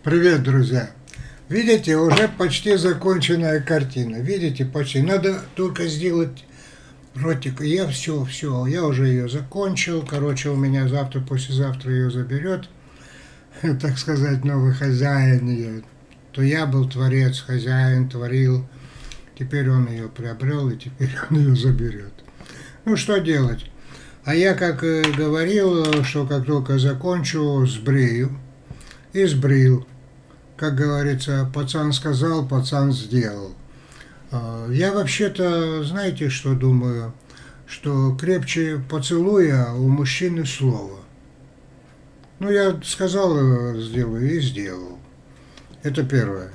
Привет, друзья! Видите, уже почти законченная картина. Видите, почти. Надо только сделать ротик. Я все, я уже ее закончил. Короче, у меня завтра, послезавтра ее заберет, так сказать, новый хозяин ее. То я был творец, хозяин, творил. Теперь он ее приобрел, и теперь он ее заберет. Ну, что делать? А я, как и говорил, что как только закончу, сбрею. И сбрил. Как говорится, пацан сказал, пацан сделал. Я вообще-то, знаете, что думаю? Что крепче поцелуя у мужчины слово. Ну, я сказал, сделаю и сделал. Это первое.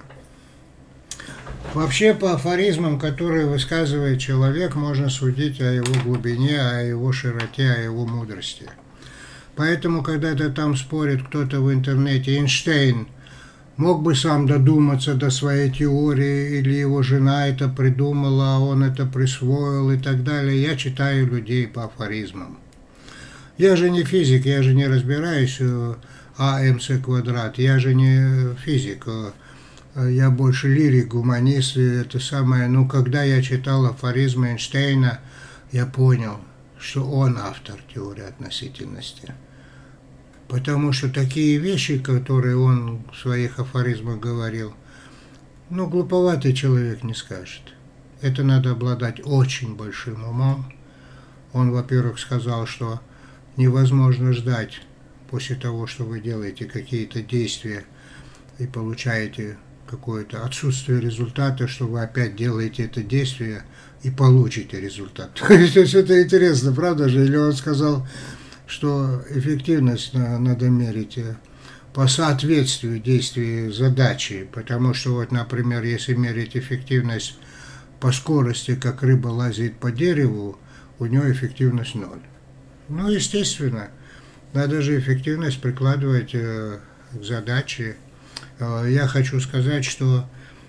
Вообще, по афоризмам, которые высказывает человек, можно судить о его глубине, о его широте, о его мудрости. Поэтому, когда-то там спорит кто-то в интернете, Эйнштейн мог бы сам додуматься до своей теории, или его жена это придумала, а он это присвоил и так далее. Я читаю людей по афоризмам. Я же не физик, я же не разбираюсь в АМЦ квадрат, я же не физик, я больше лирик, гуманист, и это самое. Ну, когда я читал афоризмы Эйнштейна, я понял, что он автор теории относительности. Потому что такие вещи, которые он в своих афоризмах говорил, ну, глуповатый человек не скажет. Это надо обладать очень большим умом. Он, во-первых, сказал, что невозможно ждать после того, что вы делаете какие-то действия и получаете какое-то отсутствие результата, что вы опять делаете это действие и получите результат. То есть это интересно, правда же? Или он сказал, что эффективность надо мерить по соответствию действий задачи, потому что вот, например, если мерить эффективность по скорости, как рыба лазит по дереву, у нее эффективность 0. Ну, естественно, надо же эффективность прикладывать к задаче. Я хочу сказать, что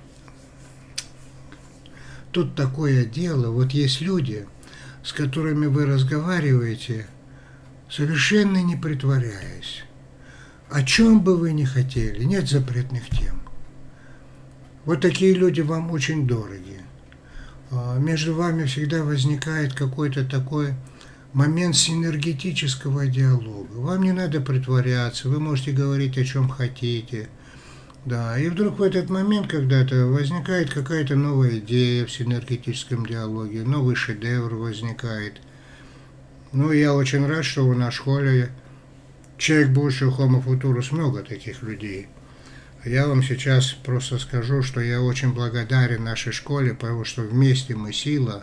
тут такое дело, вот есть люди, с которыми вы разговариваете, совершенно не притворяясь. О чем бы вы ни хотели, нет запретных тем. Вот такие люди вам очень дороги. Между вами всегда возникает какой-то такой момент синергетического диалога. Вам не надо притворяться, вы можете говорить о чем хотите. Да, и вдруг в этот момент когда-то возникает какая-то новая идея в синергетическом диалоге, новый шедевр возникает. Ну, я очень рад, что у нас в школе человек будущего Homo Futurus много таких людей. Я вам сейчас просто скажу, что я очень благодарен нашей школе, потому что вместе мы сила,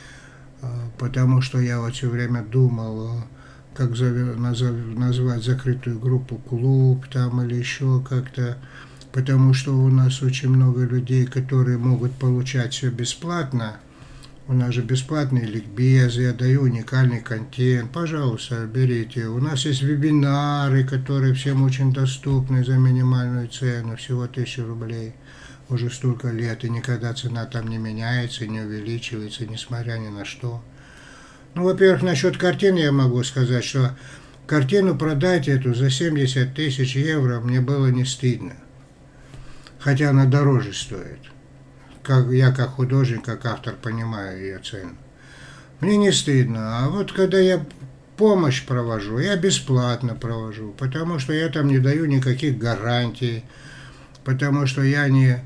потому что я вот все время думал, как назвать закрытую группу клуб там или еще как-то, потому что у нас очень много людей, которые могут получать все бесплатно. У нас же бесплатные ликбезы, я даю уникальный контент. Пожалуйста, берите. У нас есть вебинары, которые всем очень доступны за минимальную цену, всего 1000 рублей. Уже столько лет, и никогда цена там не меняется, не увеличивается, несмотря ни на что. Ну, во-первых, насчет картины я могу сказать, что картину продать эту за 70 000 евро мне было не стыдно. Хотя она дороже стоит. Я как художник, как автор понимаю ее цену. Мне не стыдно. А вот когда я помощь провожу, я бесплатно провожу, потому что я там не даю никаких гарантий, потому что я не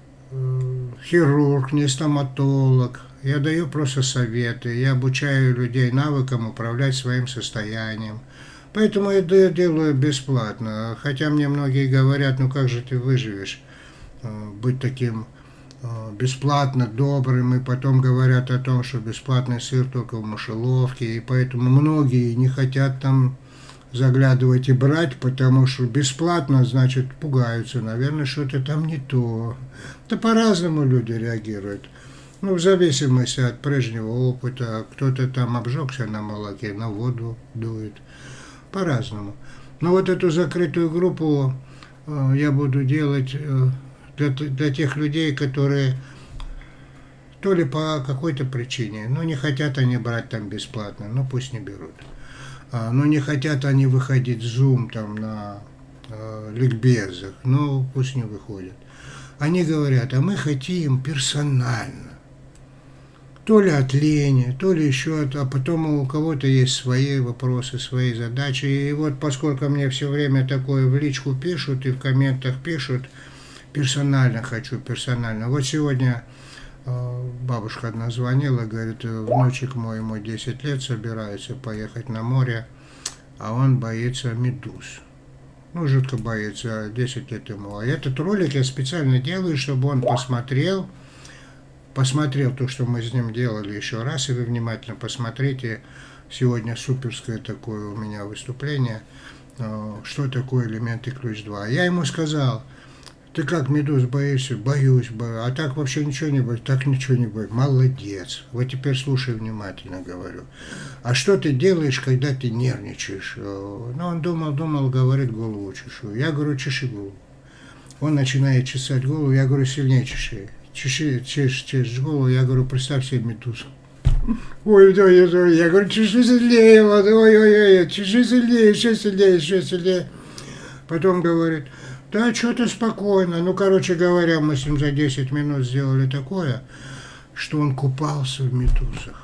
хирург, не стоматолог. Я даю просто советы, я обучаю людей навыкам управлять своим состоянием. Поэтому я делаю бесплатно. Хотя мне многие говорят, ну как же ты выживешь, быть таким бесплатно добрым, и потом говорят о том, что бесплатный сыр только в мышеловке, и поэтому многие не хотят там заглядывать и брать, потому что бесплатно, значит, пугаются, наверное, что-то там не то. Да по-разному люди реагируют. Ну, в зависимости от прежнего опыта, кто-то там обжегся на молоке, на воду дует, по-разному. Но вот эту закрытую группу я буду делать для тех людей, которые то ли по какой-то причине, ну, не хотят они брать там бесплатно, ну, пусть не берут. Но не хотят они выходить в Zoom там на ликбезах, но пусть не выходят. Они говорят, а мы хотим персонально. То ли от лени, то ли еще от... А потом у кого-то есть свои вопросы, свои задачи. И вот поскольку мне все время такое в личку пишут и в комментах пишут, персонально хочу, персонально. Вот сегодня бабушка одна звонила, говорит, внучек мой, ему 10 лет, собирается поехать на море, а он боится медуз. Ну, жутко боится, 10 лет ему. А этот ролик я специально делаю, чтобы он посмотрел то, что мы с ним делали еще раз, и вы внимательно посмотрите. Сегодня суперское такое у меня выступление, что такое элементы ключ-2. Я ему сказал, ты как медуз боишься? Боюсь, а так вообще ничего не боюсь, так ничего не боюсь. Молодец. Вот теперь слушай внимательно, говорю. А что ты делаешь, когда ты нервничаешь? Ну, он думал, говорит, голову чешу. Я говорю, чеши голову. Он начинает чесать голову, я говорю, сильнее чеши. Чешешь голову, я говорю, представь себе медузу. Ой, я говорю, чеши сильнее, ой, чеши сильнее, еще сильнее. Потом говорит, да, что-то спокойно. Ну, короче говоря, мы с ним за 10 минут сделали такое, что он купался в медузах.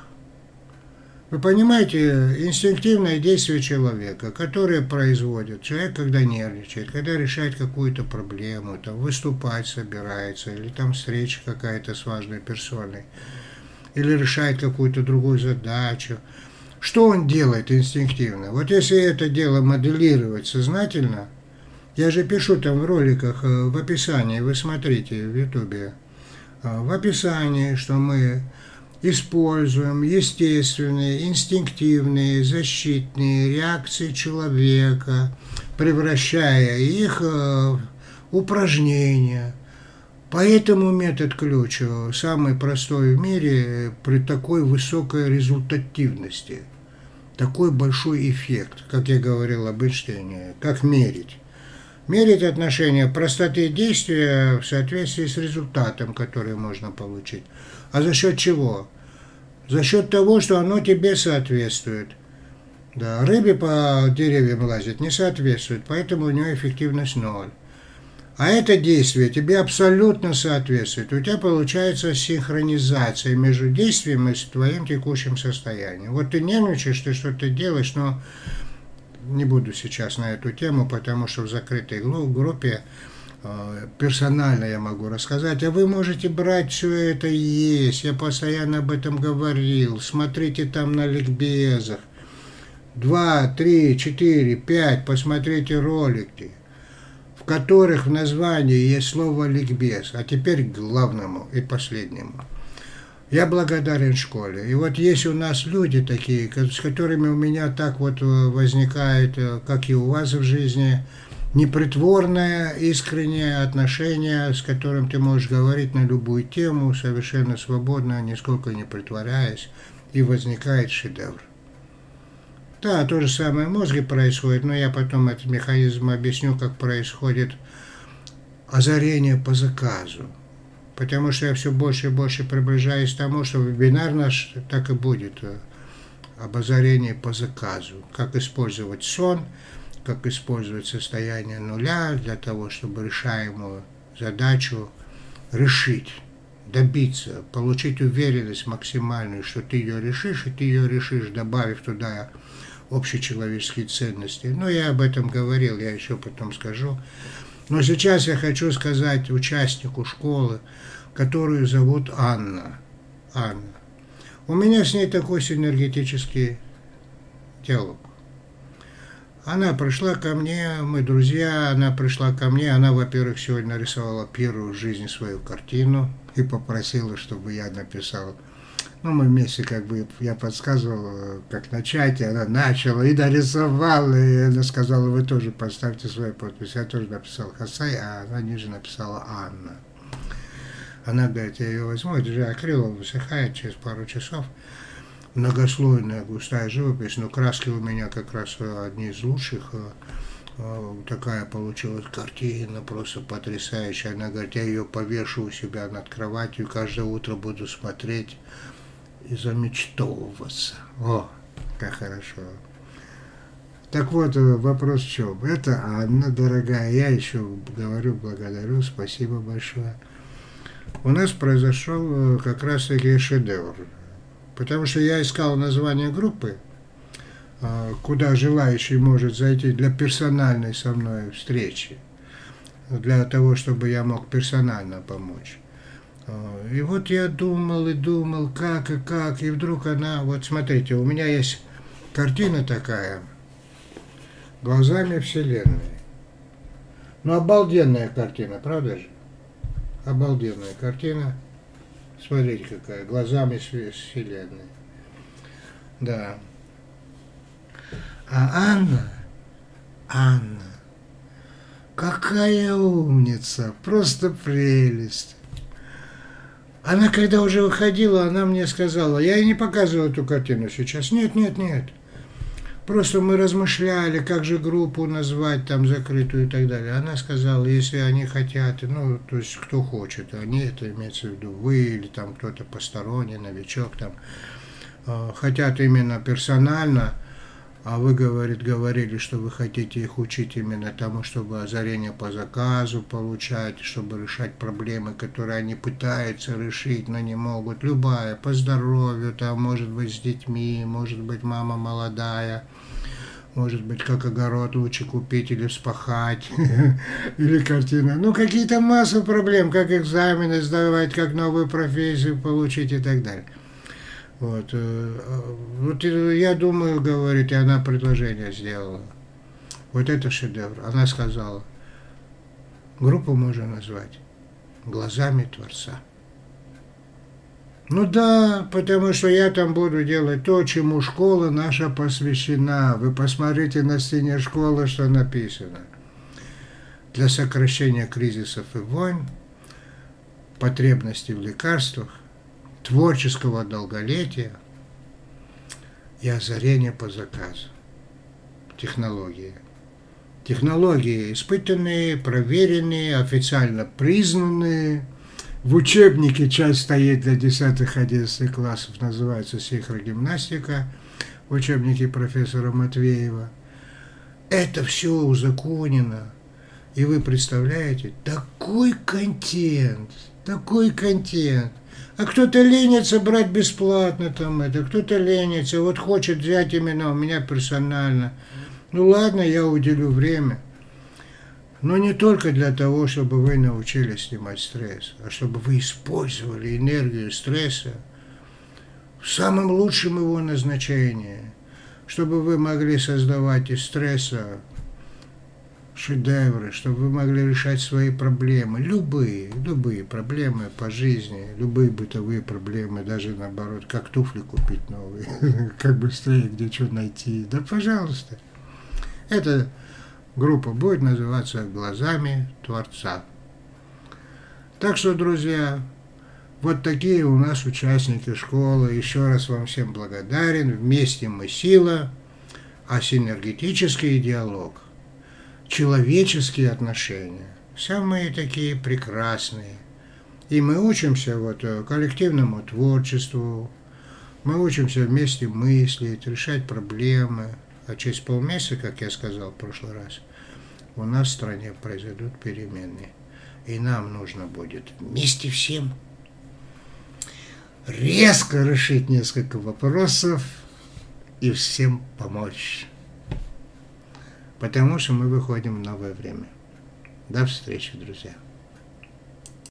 Вы понимаете, инстинктивное действие человека, которое производит человек, когда нервничает, когда решает какую-то проблему, там, выступать собирается, или там встреча какая-то с важной персоной, или решает какую-то другую задачу. Что он делает инстинктивно? Вот если это дело моделировать сознательно, я же пишу там в роликах, в описании, вы смотрите в ютубе, в описании, что мы используем естественные, инстинктивные, защитные реакции человека, превращая их в упражнения. Поэтому метод ключ самый простой в мире при такой высокой результативности, такой большой эффект, как я говорил об Эйнштейне, как мерить. Мерить отношение простоты действия в соответствии с результатом, который можно получить. А за счет чего? За счет того, что оно тебе соответствует. Да, рыбе по деревьям лазить не соответствует, поэтому у нее эффективность 0. А это действие тебе абсолютно соответствует. У тебя получается синхронизация между действием и твоим текущим состоянием. Вот ты нервничаешь, ты что-то делаешь, но не буду сейчас на эту тему, потому что в закрытой группе персонально я могу рассказать, а вы можете брать все это и есть. Я постоянно об этом говорил. Смотрите там на ликбезах. 2, 3, 4, 5, посмотрите ролики, в которых в названии есть слово ликбез. А теперь к главному и последнему. Я благодарен школе. И вот есть у нас люди такие, с которыми у меня так вот возникает, как и у вас в жизни, непритворное, искреннее отношение, с которым ты можешь говорить на любую тему, совершенно свободно, нисколько не притворяясь, и возникает шедевр. Да, то же самое в мозге происходит, но я потом этот механизм объясню, как происходит озарение по заказу. Потому что я все больше и больше приближаюсь к тому, что вебинар наш так и будет об озарении по заказу. Как использовать сон, как использовать состояние нуля для того, чтобы решаемую задачу решить, добиться, получить уверенность максимальную, что ты ее решишь, и ты ее решишь, добавив туда общечеловеческие ценности. Но я об этом говорил, я еще потом скажу. Но сейчас я хочу сказать участнику школы, которую зовут Анна. Анна. У меня с ней такой синергетический диалог. Она пришла ко мне, мы друзья, она пришла ко мне, она, во-первых, сегодня нарисовала первую в жизни свою картину и попросила, чтобы я написал. Ну, мы вместе, как бы, я подсказывал, как начать, и она начала, и нарисовала, и она сказала, вы тоже поставьте свою подпись. Я тоже написал Хасай, а она ниже написала Анна. Она говорит, я ее возьму, это же акрилом высыхает через пару часов. Многослойная густая живопись, но краски у меня как раз одни из лучших. Такая получилась картина, просто потрясающая. Она говорит, я ее повешу у себя над кроватью, каждое утро буду смотреть и замечтовываться. О, как хорошо. Так вот, вопрос в чем? Это Анна, дорогая, я еще говорю, благодарю, спасибо большое. У нас произошел как раз-таки шедевр. Потому что я искал название группы, куда желающий может зайти для персональной со мной встречи, для того, чтобы я мог персонально помочь. И вот я думал и думал, как и как, и вдруг она, вот смотрите, у меня есть картина такая, глазами Вселенной. Ну, обалденная картина, правда же? Обалденная картина. Смотрите, какая, глазами Вселенной. Да. А Анна, какая умница, просто прелесть. Она, когда уже выходила, она мне сказала, я ей не показываю эту картину сейчас, нет. Просто мы размышляли, как же группу назвать, там, закрытую и так далее. Она сказала, если они хотят, ну, то есть, кто хочет, они, это имеется в виду вы или там кто-то посторонний, новичок, там, хотят именно персонально, а вы, говорили, что вы хотите их учить именно тому, чтобы озарение по заказу получать, чтобы решать проблемы, которые они пытаются решить, но не могут. Любая, по здоровью, там, может быть, с детьми, может быть, мама молодая, может быть, как огород лучше купить или вспахать, или картина. Ну, какие-то масса проблем, как экзамены сдавать, как новую профессию получить и так далее. Вот я думаю, говорит, и она предложение сделала. Вот это шедевр. Она сказала, группу можно назвать «Глазами Творца». Ну да, потому что я там буду делать то, чему школа наша посвящена. Вы посмотрите на стене школы, что написано. Для сокращения кризисов и войн, потребностей в лекарствах, творческого долголетия и озарения по заказу. Технологии. Технологии испытанные, проверенные, официально признанные. В учебнике часть стоит для 10-11 классов, называется синхрогимнастика, в учебнике профессора Матвеева. Это все узаконено. И вы представляете, такой контент. А кто-то ленится брать бесплатно там это, кто-то ленится, вот хочет взять именно у меня персонально. Ну ладно, я уделю время. Но не только для того, чтобы вы научились снимать стресс, а чтобы вы использовали энергию стресса в самом лучшем его назначении, чтобы вы могли создавать из стресса шедевры, чтобы вы могли решать свои проблемы, любые проблемы по жизни, любые бытовые проблемы, даже наоборот, как туфли купить новые, как быстрее, где что найти, да пожалуйста. Эта группа будет называться «Глазами Творца». Так что, друзья, вот такие у нас участники школы. Еще раз вам всем благодарен. Вместе мы сила, а синергетический диалог, человеческие отношения самые такие прекрасные. И мы учимся вот коллективному творчеству, мы учимся вместе мыслить, решать проблемы. А через полмесяца, как я сказал в прошлый раз, у нас в стране произойдут перемены. И нам нужно будет вместе всем резко решить несколько вопросов и всем помочь. Потому что мы выходим в новое время. До встречи, друзья.